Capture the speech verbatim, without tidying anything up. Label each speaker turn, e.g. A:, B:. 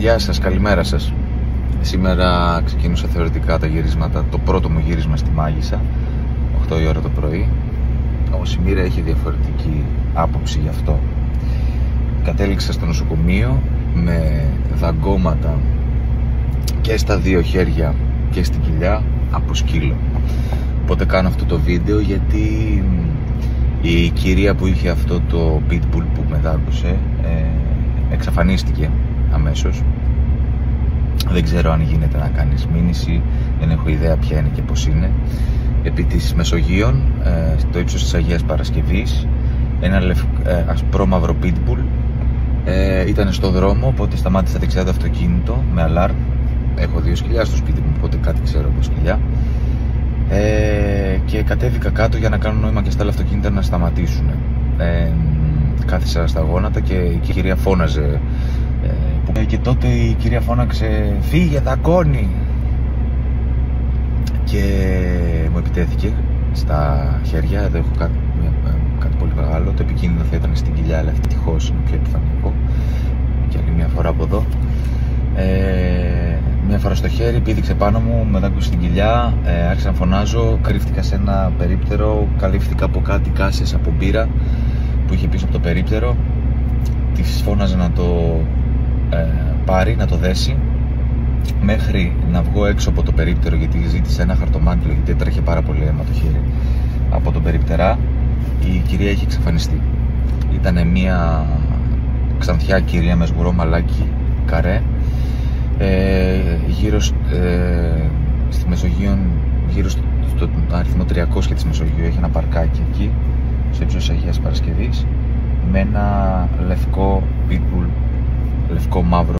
A: Γεια σας, καλημέρα σας. Σήμερα ξεκίνησα θεωρητικά τα γυρίσματα, το πρώτο μου γύρισμα στη Μάγισσα, οκτώ η ώρα το πρωί. Όμως η μοίρα έχει διαφορετική άποψη γι' αυτό. Κατέληξα στο νοσοκομείο με δαγκώματα και στα δύο χέρια και στην κοιλιά από σκύλο. Οπότε κάνω αυτό το βίντεο γιατί η κυρία που είχε αυτό το pitbull που με δάγκωσε ε, εξαφανίστηκε αμέσως. Δεν ξέρω αν γίνεται να κάνεις μήνυση, δεν έχω ιδέα ποια είναι και πως είναι. Επί της Μεσογείων, ε, στο ύψος της Αγίας Παρασκευής, ένα λευ, ε, ασπρόμαυρο pitbull ε, ήταν στο δρόμο, οπότε σταμάτησα δεξιά το αυτοκίνητο με αλάρμ. Έχω δύο σκυλιά στο σπίτι μου, οπότε κάτι ξέρω από σκυλιά. Ε, και κατέβηκα κάτω για να κάνω νόημα και στα άλλα αυτοκίνητα να σταματήσουν. Ε, κάθισα στα γόνατα και η κυρία φώναζε. Ε, και τότε η κυρία φώναξε «Φύγε, δακώνει!» και μου επιτέθηκε στα χέρια. Εδώ έχω κάτι, κάτι πολύ μεγάλο. Το επικίνδυνο θα ήταν στην κοιλιά, αλλά ευτυχώς είναι πιο επιφανειακό. Και άλλη μια φορά από εδώ. Ε, μια φορά στο χέρι, πήδηξε πάνω μου, με δάγκωσε στην κοιλιά, ε, άρχισα να φωνάζω, κρύφτηκα σε ένα περίπτερο, καλύφθηκα από κάτι κάσες από μπύρα που είχε πίσω από το περίπτερο. Της φώναζα να το ε, πάρει, να το δέσει, μέχρι να βγω έξω από το περίπτερο, γιατί ζήτησε ένα χαρτομάτιλο, γιατί έτρεχε πάρα πολύ αίμα το χέρι από τον περιπτερά. Η κυρία είχε εξαφανιστεί. Ήταν μια ξανθιά κυρία με σγουρό μαλάκι καρέ, ε, γύρω ε, στη Μεσογείο, γύρω στο, στο αριθμό τριακόσια της Μεσογείου. Έχει ένα παρκάκι εκεί στο ύψος της Αγίας Παρασκευής με ένα λευκό pitbull, λευκό μαύρο